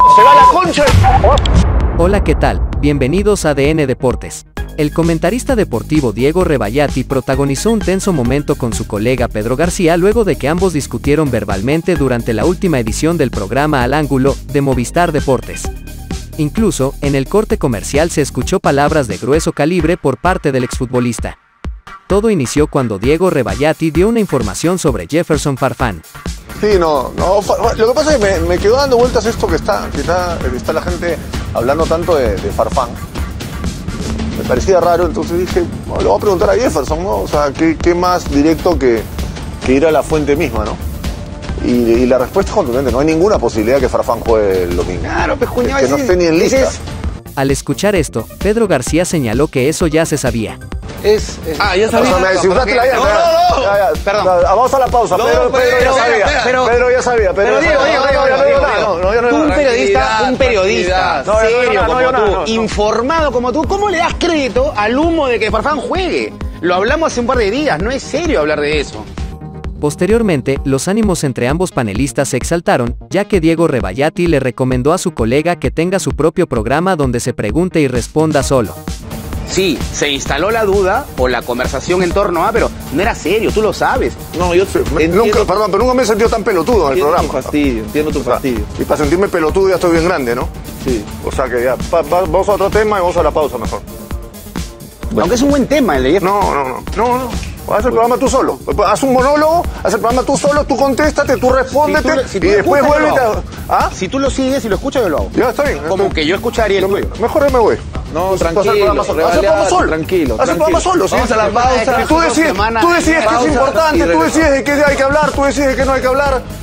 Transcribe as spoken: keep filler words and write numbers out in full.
se va la concha. Hola, ¿qué tal? Bienvenidos a D N Deportes. El comentarista deportivo Diego Rebagliati protagonizó un tenso momento con su colega Pedro García luego de que ambos discutieron verbalmente durante la última edición del programa Al Ángulo de Movistar Deportes. Incluso, en el corte comercial se escuchó palabras de grueso calibre por parte del exfutbolista. Todo inició cuando Diego Rebagliati dio una información sobre Jefferson Farfán. Sí, no, no, lo que pasa es que me, me quedó dando vueltas esto que está, que está, está la gente hablando tanto de, de Farfán. Me parecía raro, entonces dije, bueno, le voy a preguntar a Jefferson, ¿no? O sea, ¿qué, qué más directo que, que ir a la fuente misma, ¿no? Y, y la respuesta es contundente, no hay ninguna posibilidad que Farfán juegue el domingo. Claro, pues, cuñado, que no esté ni en lista. Es... Al escuchar esto, Pedro García señaló que eso ya se sabía. Es, es... Ah, ya sabía. O sea, me descifraste la idea. No, no, no. Ya, ya. Perdón. Vamos a la pausa. No, Pedro, Pedro, pero, ya sabía. pero, pero, Pedro ya sabía. Pedro Pero ya Diego, sabía. Diego, No, Diego, no, Diego, no, Diego. no, no, no, Tú un no, periodista, un periodista No, no, no, serio no, no, como no, no, tú, no, no. informado como tú, ¿cómo le das crédito al humo de que Farfán juegue? Lo hablamos hace un par de días, no es serio hablar de eso. Posteriormente, los ánimos entre ambos panelistas se exaltaron, ya que Diego Rebagliati le recomendó a su colega que tenga su propio programa donde se pregunte y responda solo. Sí, se instaló la duda o la conversación en torno a, pero no era serio, tú lo sabes. No, yo me, nunca, perdón, pero nunca me he sentido tan pelotudo en el programa. Entiendo tu fastidio, entiendo tu O sea, fastidio. y para sentirme pelotudo ya estoy bien grande, ¿no? Sí. O sea que ya, pa, pa, vamos a otro tema y vamos a la pausa mejor. Bueno. Aunque es un buen tema el de Jefferson. No, no, no, no, no. Haz el programa tú solo. Haz un monólogo, haz el programa tú solo, tú contéstate, tú respóndete Si tú, si tú y después escuchas, vuelve yo lo hago. ¿Ah? Si tú lo sigues y lo escuchas, yo lo hago. Ya está bien. Como está que yo escucharía el tuyo. Mejor yo me voy. No, Haz el tranquilo, programa solo. Haz el programa solo. tranquilo, Haz el programa solo. Vamos sí. a la pausa. Y tú decides, Semana- tú decides que es pausa importante, y tú regresamos. decides de qué hay que hablar, tú decides de qué no hay que hablar.